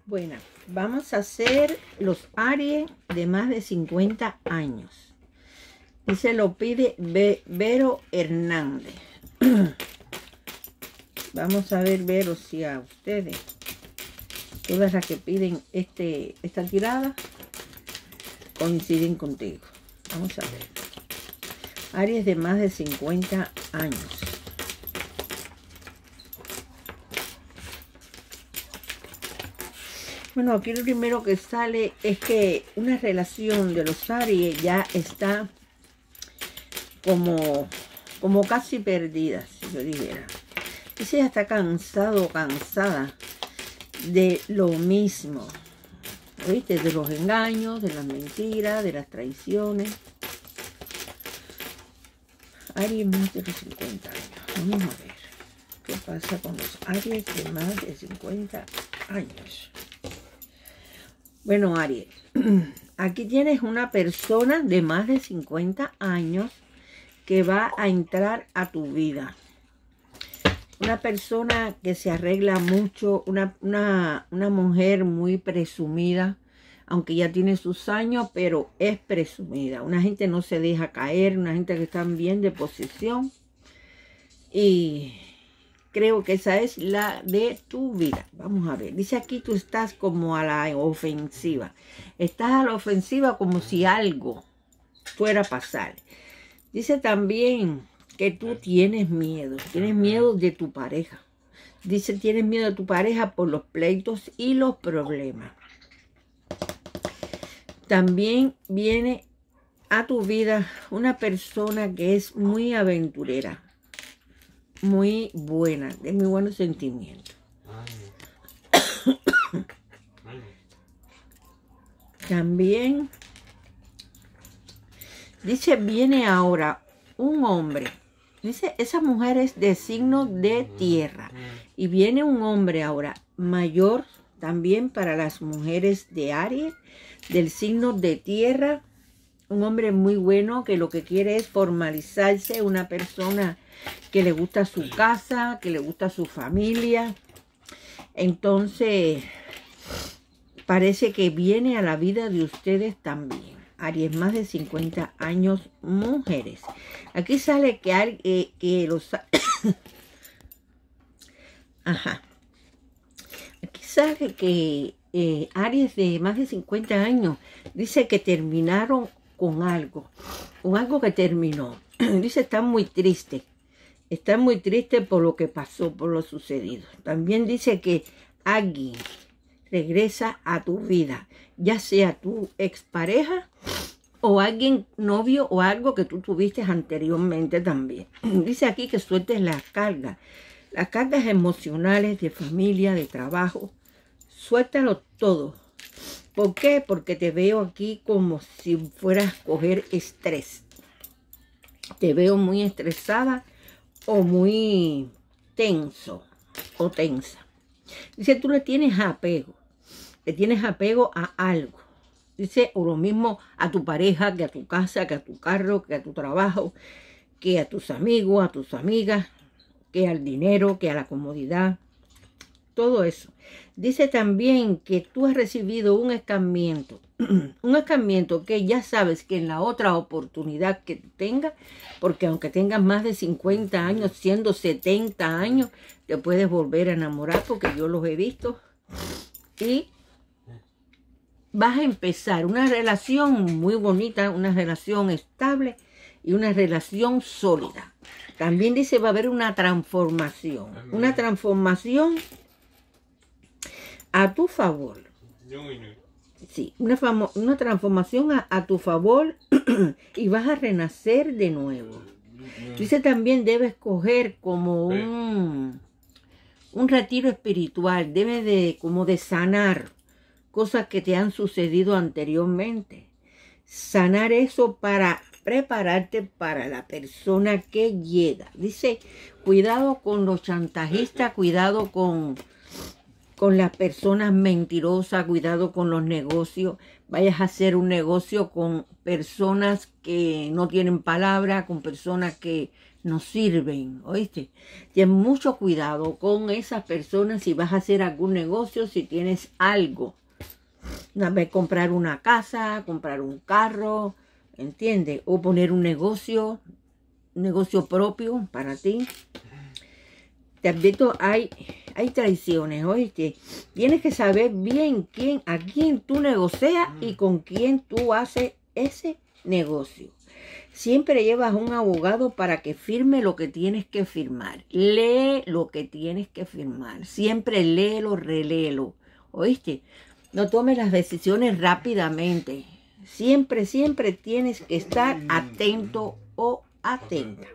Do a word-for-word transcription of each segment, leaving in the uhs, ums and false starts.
Bueno, vamos a hacer los Aries de más de cincuenta años. Y se lo pide Be Vero Hernández. Vamos a ver, Vero, si a ustedes, todas las que piden este, esta tirada, coinciden contigo. Vamos a ver. Aries de más de cincuenta años. Bueno, aquí lo primero que sale es que una relación de los Aries ya está como, como casi perdida, si yo dijera. Dice, ya está cansado o cansada de lo mismo, ¿oíste? De los engaños, de las mentiras, de las traiciones. Aries más de los cincuenta años. Vamos a ver qué pasa con los Aries de más de cincuenta años. Bueno, Aries, aquí tienes una persona de más de cincuenta años que va a entrar a tu vida. Una persona que se arregla mucho, una, una, una mujer muy presumida, aunque ya tiene sus años, pero es presumida. Una gente no se deja caer, una gente que está bien de posición. Y creo que esa es la de tu vida. Vamos a ver. Dice aquí, tú estás como a la ofensiva. Estás a la ofensiva como si algo fuera a pasar. Dice también que tú tienes miedo. Tienes miedo de tu pareja. Dice, tienes miedo de tu pareja por los pleitos y los problemas. También viene a tu vida una persona que es muy aventurera. Muy buena, de muy buenos sentimientos. También dice, viene ahora un hombre. Dice, esa mujer es de signo de tierra. Y viene un hombre ahora mayor, también para las mujeres de Aries, del signo de tierra. Un hombre muy bueno que lo que quiere es formalizarse, una persona que le gusta su casa, que le gusta su familia. Entonces, parece que viene a la vida de ustedes también. Aries, más de cincuenta años, mujeres. Aquí sale que, eh, que los... Ajá. Aquí sale que eh, Aries de más de cincuenta años dice que terminaron con algo. Con algo que terminó. Dice, están muy tristes. Está muy triste por lo que pasó, por lo sucedido. También dice que alguien regresa a tu vida, ya sea tu expareja o alguien novio o algo que tú tuviste anteriormente también. Dice aquí que sueltes las cargas, las cargas emocionales de familia, de trabajo. Suéltalo todo. ¿Por qué? Porque te veo aquí como si fueras a coger estrés. Te veo muy estresada o muy tenso o tensa. Dice, tú le tienes apego. Le tienes apego a algo. Dice, o lo mismo a tu pareja, que a tu casa, que a tu carro, que a tu trabajo, que a tus amigos, a tus amigas, que al dinero, que a la comodidad. Todo eso. Dice también que tú has recibido un escarmiento. Un escarmiento que ya sabes que en la otra oportunidad que tengas, porque aunque tengas más de cincuenta años, siendo setenta años, te puedes volver a enamorar, porque yo los he visto. Y vas a empezar una relación muy bonita, una relación estable y una relación sólida. También dice, va a haber una transformación. Una transformación a tu favor. Sí, una, una transformación a, a tu favor y vas a renacer de nuevo. Dice también, debes coger como un, un retiro espiritual. Debes de, como de sanar cosas que te han sucedido anteriormente. Sanar eso para prepararte para la persona que llega. Dice, cuidado con los chantajistas, cuidado con... con las personas mentirosas, cuidado con los negocios. Vayas a hacer un negocio con personas que no tienen palabra, con personas que no sirven, ¿oíste? Ten mucho cuidado con esas personas si vas a hacer algún negocio, si tienes algo. Una vez comprar una casa, comprar un carro, ¿entiendes? O poner un negocio, un negocio propio para ti. Te advierto, hay, hay traiciones, ¿oíste? Tienes que saber bien quién, a quién tú negocias y con quién tú haces ese negocio. Siempre llevas un abogado para que firme lo que tienes que firmar. Lee lo que tienes que firmar. Siempre léelo, reléelo. ¿Oíste? No tomes las decisiones rápidamente. Siempre, siempre tienes que estar atento o atenta.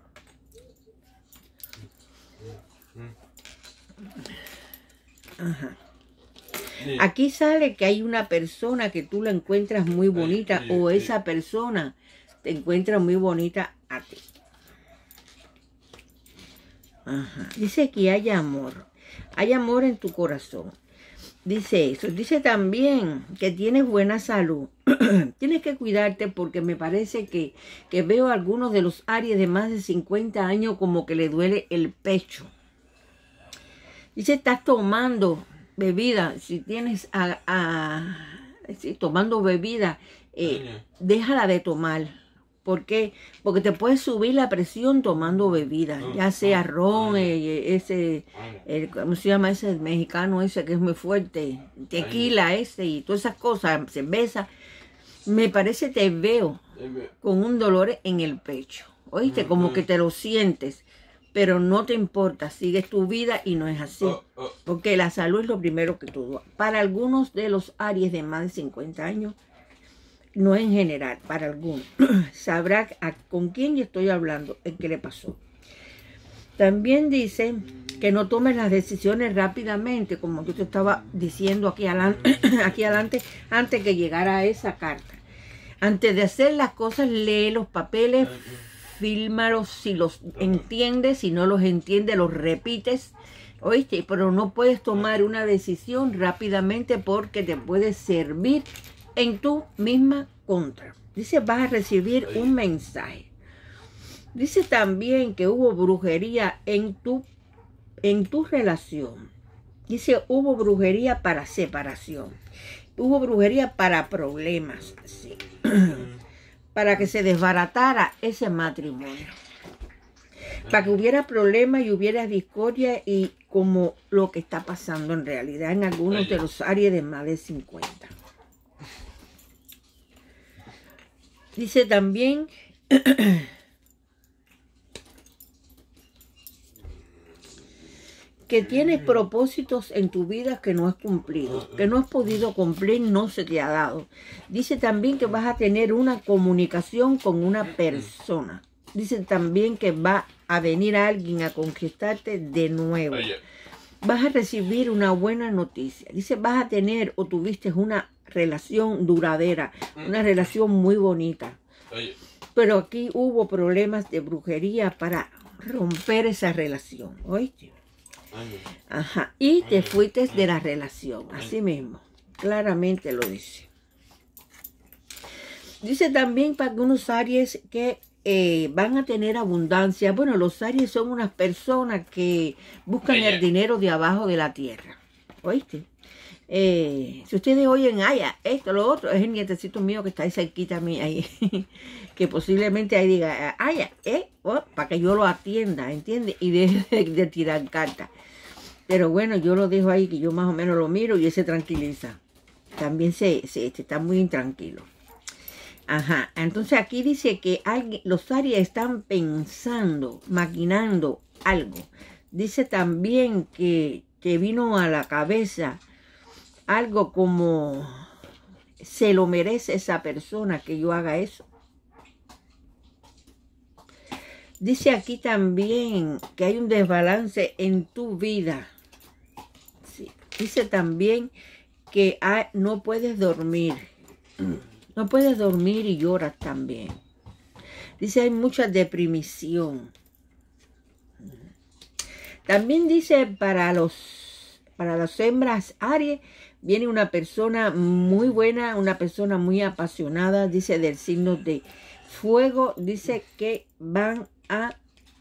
Ajá. Aquí sale que hay una persona que tú la encuentras muy bonita o esa persona te encuentra muy bonita a ti. Ajá. Dice que hay amor. Hay amor en tu corazón. Dice eso. Dice también que tienes buena salud. Tienes que cuidarte porque me parece que, que veo a algunos de los Aries de más de cincuenta años como que le duele el pecho. Dice, estás tomando bebida. Si tienes a, a si, tomando bebida, eh, déjala de tomar. ¿Por qué? Porque te puede subir la presión tomando bebida, ya sea ron, eh, ese, el, ¿cómo se llama ese mexicano ese que es muy fuerte? Tequila ese y todas esas cosas, cerveza. Me parece te veo con un dolor en el pecho, ¿oíste? Como que te lo sientes, pero no te importa, sigues tu vida y no es así. Porque la salud es lo primero que todo. Para algunos de los Aries de más de cincuenta años, no en general, para algunos, sabrá a, con quién yo estoy hablando, el que le pasó. También dice que no tomes las decisiones rápidamente, como yo te estaba diciendo aquí adelante, aquí adelante, antes que llegara a esa carta. Antes de hacer las cosas, lee los papeles, fírmalos si los entiendes, si no los entiendes, los repites, ¿oíste? Pero no puedes tomar una decisión rápidamente porque te puede servir en tu misma contra. Dice, vas a recibir un mensaje. Dice también que hubo brujería en tu, en tu relación. Dice, hubo brujería para separación. Hubo brujería para problemas. Sí. Para que se desbaratara ese matrimonio. Para que hubiera problemas y hubiera discordia y como lo que está pasando en realidad en algunos de los Aries de más de cincuenta. Dice también que tienes propósitos en tu vida que no has cumplido, que no has podido cumplir, no se te ha dado. Dice también que vas a tener una comunicación con una persona. Dice también que va a venir alguien a conquistarte de nuevo. Vas a recibir una buena noticia. Dice, vas a tener o tuviste una relación duradera, una relación muy bonita. Pero aquí hubo problemas de brujería para romper esa relación, ¿oíste? Ajá, y te fuiste de la relación, así mismo, claramente lo dice. Dice también para algunos Aries que eh, van a tener abundancia. Bueno, los Aries son unas personas que buscan el dinero de abajo de la tierra, ¿oíste? Eh, si ustedes oyen, ay, esto, lo otro, es el nietecito mío que está ahí cerquita a mí, ahí, que posiblemente ahí diga, ay, eh, oh, para que yo lo atienda, ¿entiende? Y deje de, de tirar cartas. Pero bueno, yo lo dejo ahí, que yo más o menos lo miro y él se tranquiliza. También se, se está muy intranquilo. Ajá, entonces aquí dice que alguien, los Aries están pensando, maquinando algo. Dice también que, que vino a la cabeza algo como, se lo merece esa persona que yo haga eso. Dice aquí también que hay un desbalance en tu vida. Sí. Dice también que hay, no puedes dormir. No puedes dormir y lloras también. Dice hay mucha deprimición. También dice para los para las hembras Aries viene una persona muy buena, una persona muy apasionada, dice del signo de fuego, dice que van a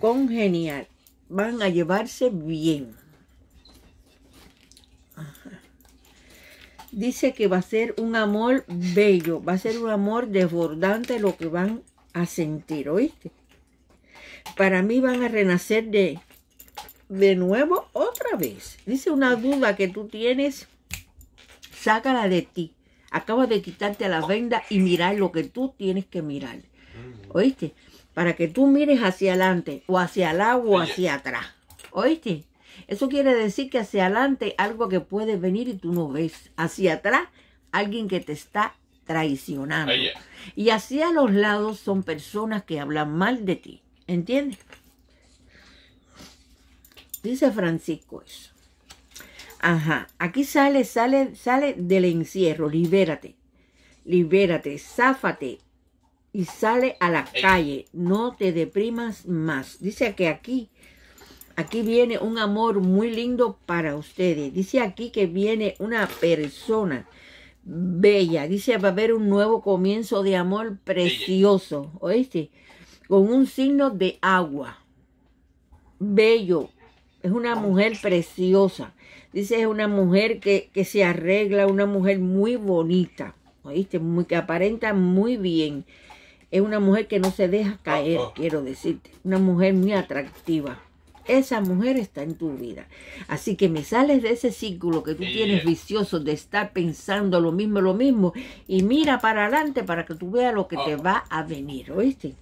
congeniar, van a llevarse bien. Ajá. Dice que va a ser un amor bello, va a ser un amor desbordante lo que van a sentir, ¿oíste? Para mí van a renacer de, de nuevo otra vez. Dice una duda que tú tienes, sácala de ti. Acabas de quitarte la venda y mirar lo que tú tienes que mirar. ¿Oíste? Para que tú mires hacia adelante, o hacia el lado, o hacia atrás. ¿Oíste? Eso quiere decir que hacia adelante algo que puede venir y tú no ves. Hacia atrás, alguien que te está traicionando. Y hacia los lados son personas que hablan mal de ti. ¿Entiendes? Dice Francisco eso. Ajá. Aquí sale, sale, sale del encierro. Libérate. Libérate. Záfate. Y sale a la calle. No te deprimas más. Dice que aquí, aquí viene un amor muy lindo para ustedes. Dice aquí que viene una persona bella. Dice va a haber un nuevo comienzo de amor precioso. ¿Oíste? Con un signo de agua. Bello. Es una mujer preciosa. Dice es una mujer que, que se arregla. Una mujer muy bonita. ¿Oíste? Muy, que aparenta muy bien. Es una mujer que no se deja caer, oh, oh. quiero decirte. Una mujer muy atractiva. Esa mujer está en tu vida. Así que me sales de ese círculo que tú sí, tienes vicioso de estar pensando lo mismo, lo mismo. Y mira para adelante para que tú veas lo que oh. te va a venir, ¿oíste?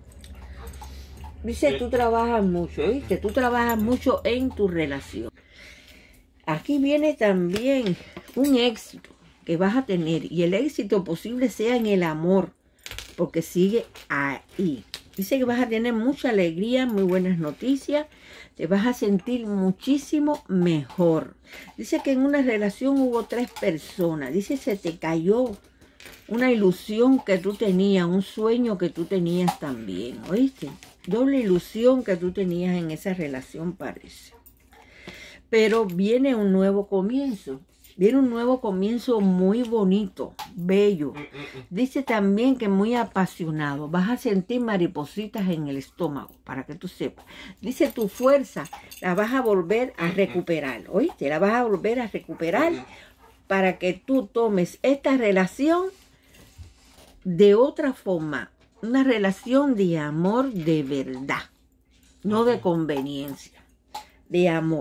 Dice, tú trabajas mucho, ¿oíste? Tú trabajas mucho en tu relación. Aquí viene también un éxito que vas a tener. Y el éxito posible sea en el amor. Porque sigue ahí. Dice que vas a tener mucha alegría, muy buenas noticias. Te vas a sentir muchísimo mejor. Dice que en una relación hubo tres personas. Dice se te cayó una ilusión que tú tenías, un sueño que tú tenías también. ¿Oíste? Doble ilusión que tú tenías en esa relación parece. Pero viene un nuevo comienzo. Viene un nuevo comienzo muy bonito, bello. Dice también que muy apasionado. Vas a sentir maripositas en el estómago, para que tú sepas. Dice tu fuerza la vas a volver a recuperar. ¿Oíste? La vas a volver a recuperar para que tú tomes esta relación de otra forma. Una relación de amor de verdad. No de conveniencia. De amor.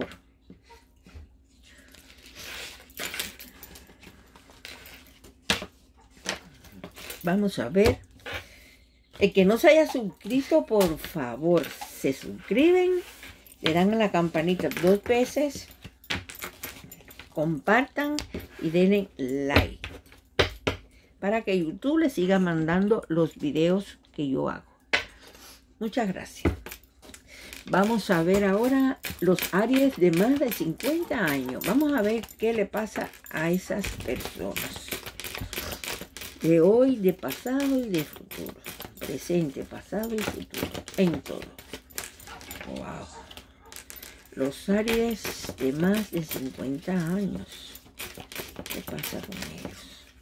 Vamos a ver. El que no se haya suscrito, por favor, se suscriben. Le dan a la campanita dos veces. Compartan y denle like. Para que YouTube les siga mandando los videos que yo hago. Muchas gracias. Vamos a ver ahora los Aries de más de cincuenta años. Vamos a ver qué le pasa a esas personas. De hoy, de pasado y de futuro. Presente, pasado y futuro. En todo. Wow. Los Aries de más de cincuenta años. ¿Qué pasa con ellos?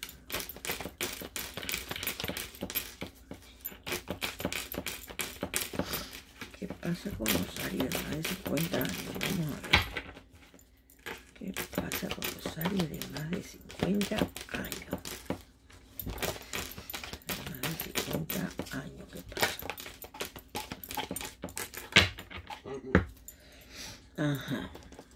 ¿Qué pasa con los Aries de más de cincuenta años? Vamos a ver. ¿Qué pasa con los Aries de más de cincuenta años? Años, ¿qué pasa? Ajá.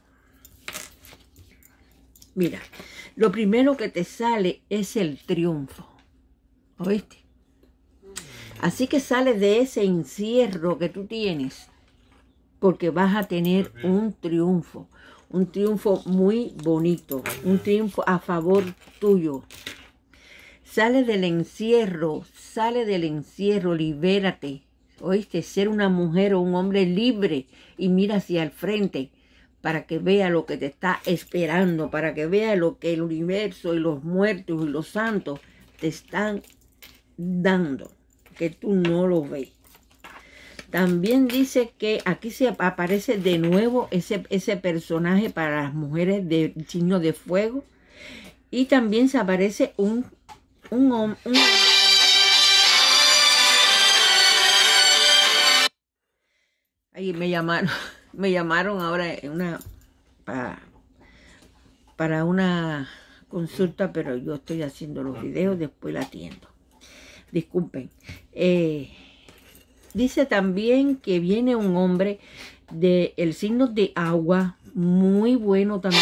Mira, lo primero que te sale es el triunfo. ¿Oíste? Así que sales de ese encierro que tú tienes, porque vas a tener un triunfo. Un triunfo muy bonito. Un triunfo a favor tuyo. Sale del encierro, sale del encierro, libérate. ¿Oíste? Ser una mujer o un hombre libre y mira hacia el frente para que vea lo que te está esperando, para que vea lo que el universo y los muertos y los santos te están dando, que tú no lo ves. También dice que aquí se aparece de nuevo ese, ese personaje para las mujeres de signo de fuego y también se aparece un Un, un, un... Ahí me llamaron, me llamaron ahora en una, para, para una consulta, pero yo estoy haciendo los videos, después la atiendo. Disculpen. Eh, dice también que viene un hombre del signo de agua, muy bueno también.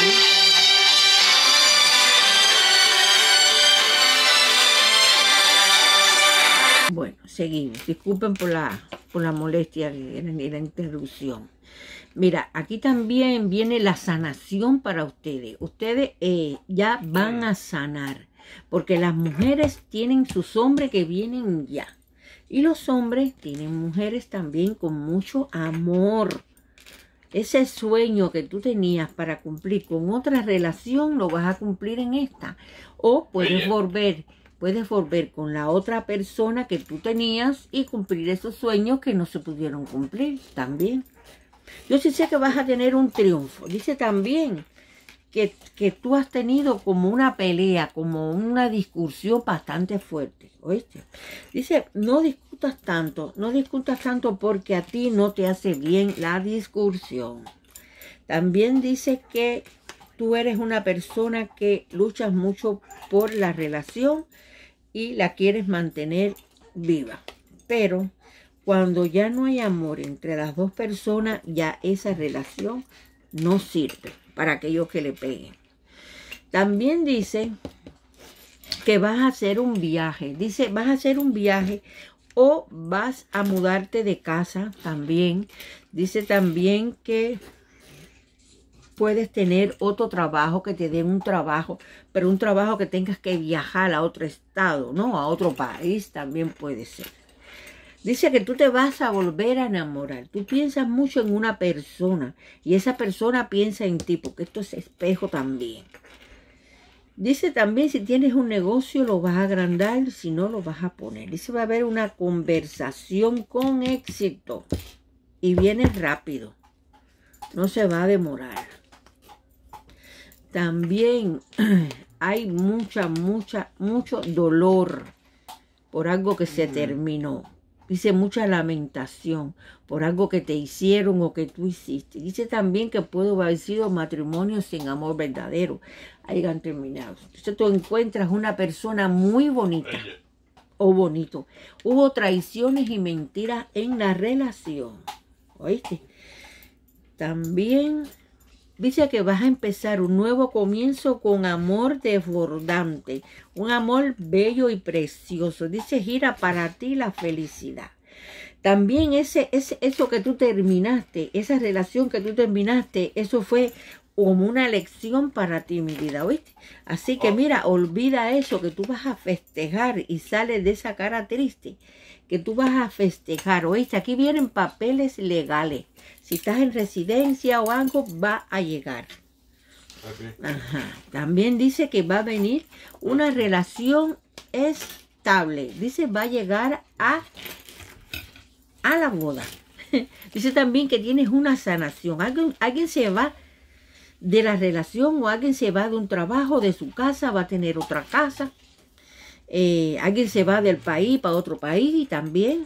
Bueno, seguimos. Disculpen por la, por la molestia y la interrupción. Mira, aquí también viene la sanación para ustedes. Ustedes eh, ya van a sanar, porque las mujeres tienen sus hombres que vienen ya. Y los hombres tienen mujeres también con mucho amor. Ese sueño que tú tenías para cumplir con otra relación, lo vas a cumplir en esta. O puedes volver, puedes volver con la otra persona que tú tenías y cumplir esos sueños que no se pudieron cumplir también. Yo sí sé que vas a tener un triunfo. Dice también que, que tú has tenido como una pelea, como una discusión bastante fuerte, ¿oíste? Dice, no discutas tanto, no discutas tanto porque a ti no te hace bien la discusión. También dice que tú eres una persona que luchas mucho por la relación y la quieres mantener viva. Pero cuando ya no hay amor entre las dos personas, ya esa relación no sirve para aquellos que le peguen. También dice que vas a hacer un viaje. Dice, vas a hacer un viaje o vas a mudarte de casa también. Dice también que puedes tener otro trabajo, que te den un trabajo, pero un trabajo que tengas que viajar a otro estado, ¿no? A otro país también puede ser. Dice que tú te vas a volver a enamorar. Tú piensas mucho en una persona y esa persona piensa en ti, porque esto es espejo también. Dice también si tienes un negocio lo vas a agrandar, si no lo vas a poner. Dice va a haber una conversación con éxito y viene rápido. No se va a demorar. También hay mucha, mucha, mucho dolor por algo que se terminó. Dice mucha lamentación por algo que te hicieron o que tú hiciste. Dice también que puede haber sido matrimonios sin amor verdadero. Hayan terminado. Entonces tú encuentras una persona muy bonita o bonito. Hubo traiciones y mentiras en la relación. ¿Oíste? También dice que vas a empezar un nuevo comienzo con amor desbordante, un amor bello y precioso. Dice, gira para ti la felicidad. También ese, ese, eso que tú terminaste, esa relación que tú terminaste, eso fue como una lección para ti, mi vida, ¿oíste? Así que mira, olvida eso, que tú vas a festejar y sales de esa cara triste, que tú vas a festejar, ¿oíste? Aquí vienen papeles legales. Si estás en residencia o algo, va a llegar. Okay. Ajá. También dice que va a venir una relación estable. Dice, va a llegar a, a la boda. Dice también que tienes una sanación. Alguien, alguien se va de la relación o alguien se va de un trabajo, de su casa, va a tener otra casa. Eh, alguien se va del país para otro país y también...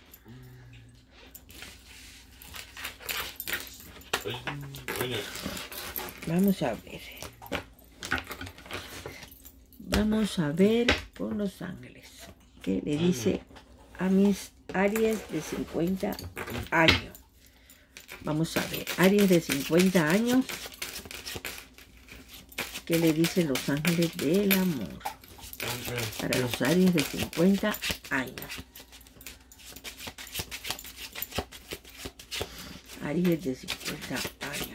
Vamos a ver. Vamos a ver con los ángeles. ¿Qué le dice a mis Aries de cincuenta años? Vamos a ver. Aries de cincuenta años. ¿Qué le dicen los ángeles del amor? Para los Aries de cincuenta años. Aries de cincuenta años.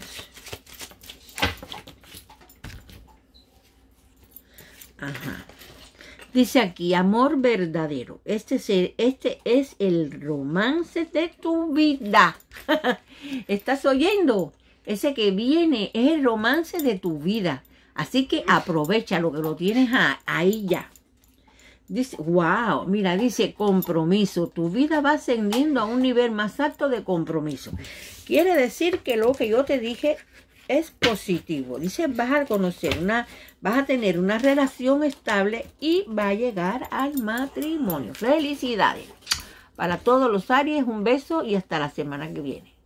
Ajá. Dice aquí, amor verdadero. Este es el, este es el romance de tu vida. ¿Estás oyendo? Ese que viene es el romance de tu vida. Así que aprovecha lo que lo tienes a, ahí ya. Dice, wow, mira, dice compromiso. Tu vida va ascendiendo a un nivel más alto de compromiso. Quiere decir que lo que yo te dije es positivo. Dice, vas a conocer una, vas a tener una relación estable y va a llegar al matrimonio. Felicidades. Para todos los Aries, un beso y hasta la semana que viene.